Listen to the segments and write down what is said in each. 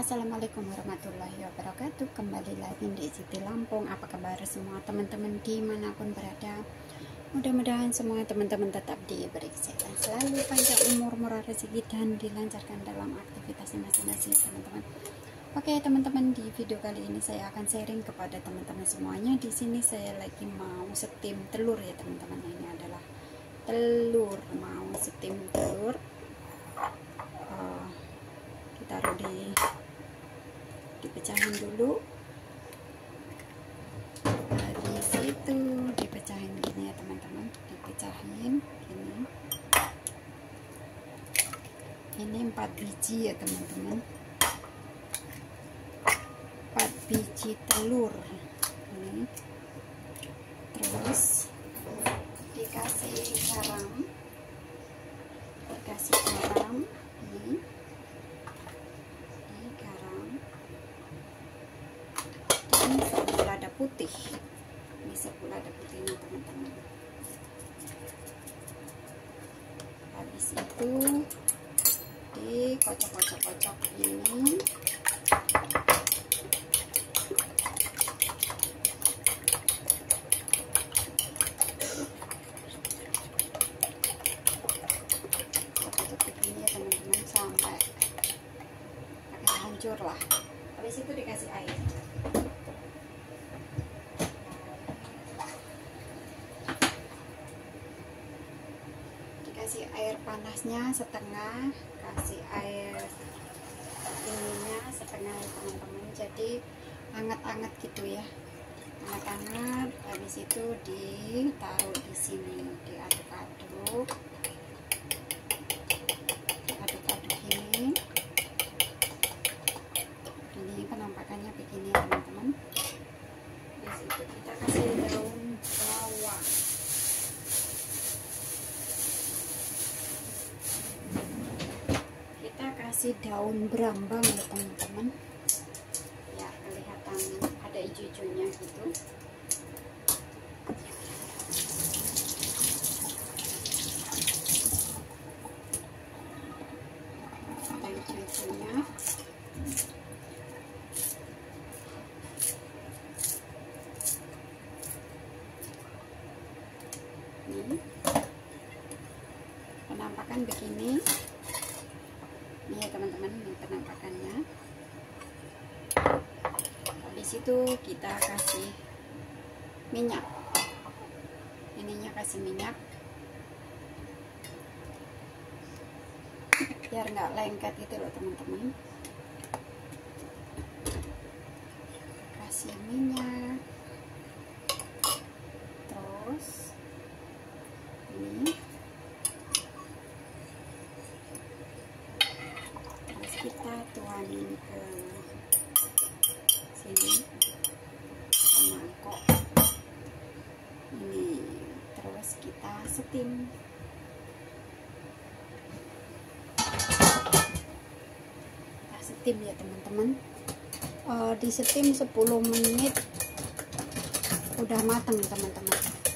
Assalamualaikum warahmatullahi wabarakatuh. Kembali lagi di Siti Lampung. Apa kabar semua teman-teman dimanapun berada? Mudah-mudahan semua teman-teman tetap diberi kesehatan selalu, panjang umur, murah rezeki, dan dilancarkan dalam aktivitasnya masing-masing teman-teman. Oke teman-teman, di video kali ini saya akan sharing kepada teman-teman semuanya. Di sini saya lagi mau steam telur ya teman-teman. Ini adalah telur, mau steam telur. Taruh dipecahin dulu. Habis itu dipecahin gini ya teman-teman, dipecahin gini. Ini 4 biji ya teman-teman, 4 biji telur ini. Terus dikasih garam ini. Lada putih, ini lada putihnya teman-teman. Habis itu dikocok-kocok ini. Kocok begini ya teman-teman sampai agak hancur lah. Habis itu dikasih air. Kasih air panasnya setengah, kasih air ininya setengah ya teman-teman, jadi hangat-hangat gitu ya, hangat-hangat. Habis itu ditaruh di sini, diaduk-aduk ini. Ini penampakannya begini ya teman-teman. Habis itu kita kasih daun bawang. Kasih daun berambang ya teman-teman, ya kelihatan ada hijau-hijaunya gitu. Ada hijau-hijaunya. Ini penampakan begini. Ini ya teman-teman, ini penampakannya. Habis itu kita kasih minyak. Ininya kasih minyak biar nggak lengket gitu loh teman-teman. Kasih minyak. Terus ini kita tuangin ke sini ke mangkok ini. Terus kita steam. Ya teman-teman, di steam 10 menit udah matang teman-teman.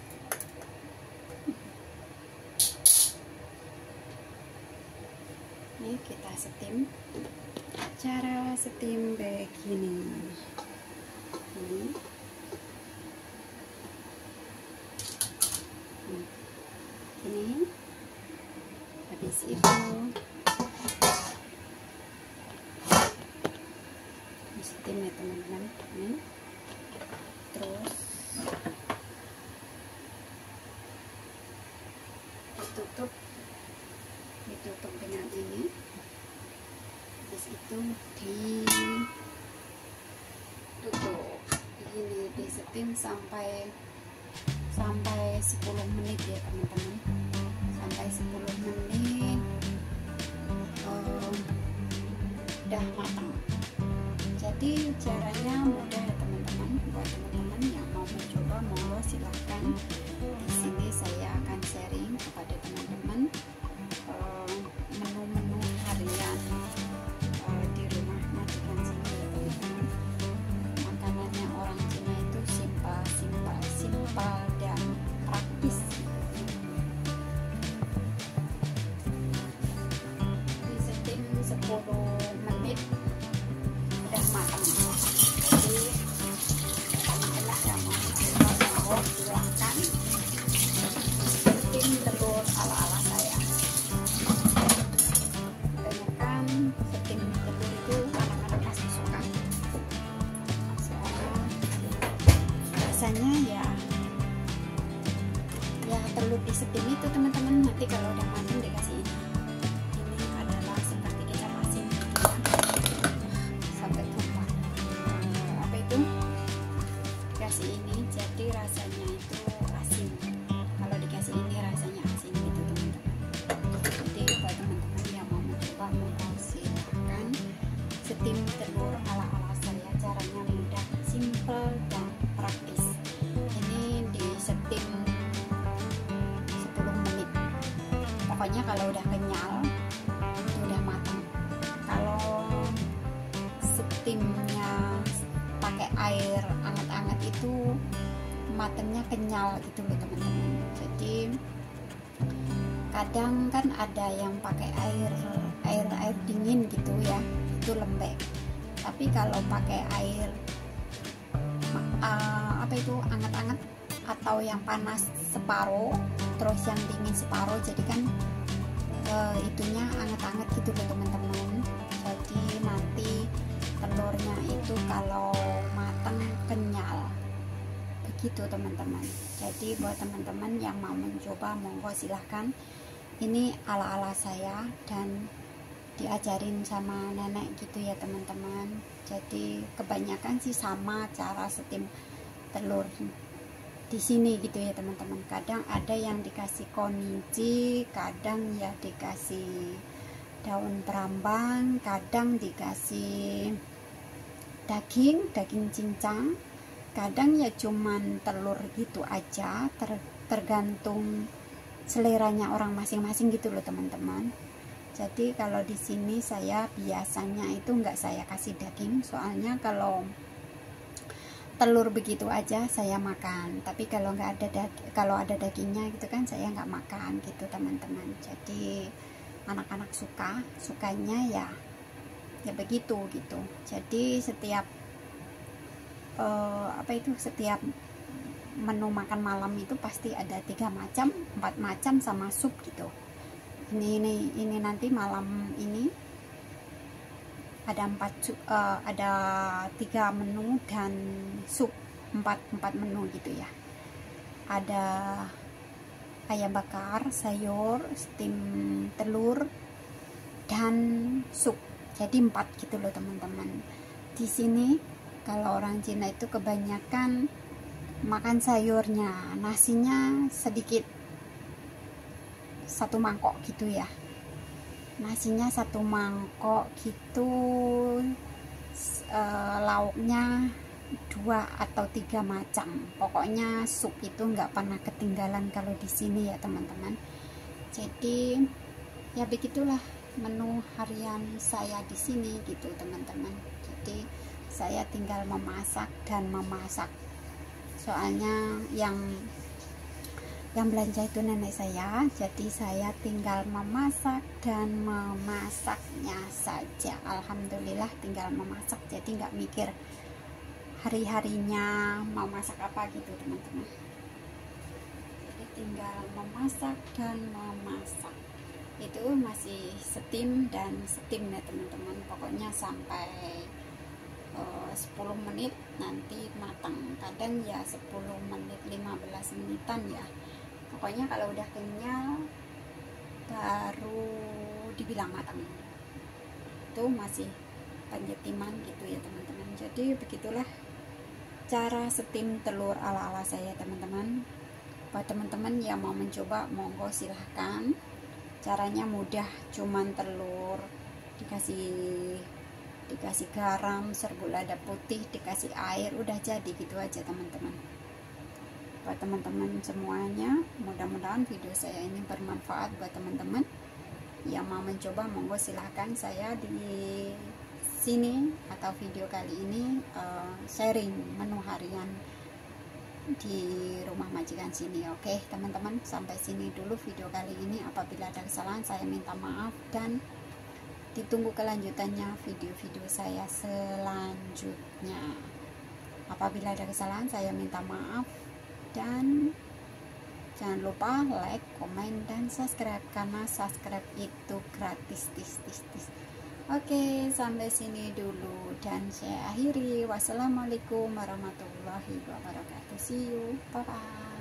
Ini kita steam. Cara steam begini. Ini. Habis itu steam ya teman-teman. Terus ditutup dengan ini. Habis itu ditutup ini, di steam sampai 10 menit ya teman-teman, sampai 10 menit udah matang. Jadi caranya mudah ya teman-teman. Buat teman-teman yang mau mencoba, monggo silahkan. Di sini saya akan sharing kepada teman-teman menu-menu harian di rumah majikan sini ya teman-teman. Makanannya orang Cina itu simpel dan praktis. Di steam 10 menit setim telur ala-ala saya. Caranya mudah, simple dan praktis. Ini di setim 10 menit. Pokoknya kalau udah kenyal itu udah matang. Kalau setimnya pakai air anget-anget itu matangnya kenyal gitu loh teman-teman. Jadi kadang kan ada yang pakai air dingin gitu ya, itu lembek. Tapi kalau pakai air apa itu anget-anget atau yang panas separuh terus yang dingin separuh, jadi kan itunya anget-anget gitu loh teman-teman. Jadi nanti telurnya itu kalau matang kenyal begitu teman-teman. Jadi buat teman-teman yang mau mencoba monggo silahkan. Ini ala-ala saya dan diajarin sama nenek gitu ya teman-teman. Jadi kebanyakan sih sama cara setim telur di sini gitu ya teman-teman. Kadang ada yang dikasih konichi, kadang ya dikasih daun berambang, kadang dikasih daging cincang, kadang ya cuman telur gitu aja, tergantung seleranya orang masing-masing gitu loh teman-teman. Jadi kalau di sini saya biasanya itu nggak saya kasih daging, soalnya kalau telur begitu aja saya makan. Tapi kalau nggak ada kalau ada dagingnya gitu kan saya nggak makan gitu teman-teman. Jadi anak-anak sukanya ya begitu gitu. Jadi setiap setiap menu makan malam itu pasti ada 3 macam, 4 macam sama sup gitu. Ini nanti malam ini ada 3 menu dan sup 4 menu gitu ya. Ada ayam bakar, sayur, steam telur dan sup. Jadi 4 gitu loh teman-teman. Di sini kalau orang Cina itu kebanyakan makan sayurnya, nasinya sedikit, 1 mangkok gitu ya. Nasinya 1 mangkok gitu, lauknya 2 atau 3 macam. Pokoknya sup itu nggak pernah ketinggalan kalau di sini ya teman-teman. Jadi ya begitulah menu harian saya di sini gitu teman-teman. Jadi saya tinggal memasak dan memasak. Soalnya yang belanja itu nenek saya, jadi saya tinggal memasak dan memasaknya saja. Alhamdulillah tinggal memasak, jadi nggak mikir hari-harinya mau masak apa gitu teman-teman. Jadi tinggal memasak dan memasak. Itu masih steam dan steam ya teman-teman. Pokoknya sampai 10 menit nanti matang. Kadang ya 10 menit 15 menitan ya. Pokoknya kalau udah kenyal baru dibilang matang. Itu masih penjetiman gitu ya teman-teman. Jadi begitulah cara steam telur ala-ala saya teman-teman. Buat teman-teman yang mau mencoba monggo silahkan. Caranya mudah, cuman telur dikasih garam, serbuk lada putih, dikasih air, udah jadi gitu aja teman-teman. Buat teman-teman semuanya, mudah-mudahan video saya ini bermanfaat buat teman-teman yang mau mencoba. Monggo silahkan. Saya di sini atau video kali ini sharing menu harian di rumah majikan sini. Oke teman-teman, sampai sini dulu video kali ini. Apabila ada kesalahan saya minta maaf dan ditunggu kelanjutannya video-video saya selanjutnya. Apabila ada kesalahan saya minta maaf dan jangan lupa like, komen, dan subscribe karena subscribe itu gratis. Oke, sampai sini dulu dan saya akhiri. Wassalamualaikum warahmatullahi wabarakatuh. See you, bye bye.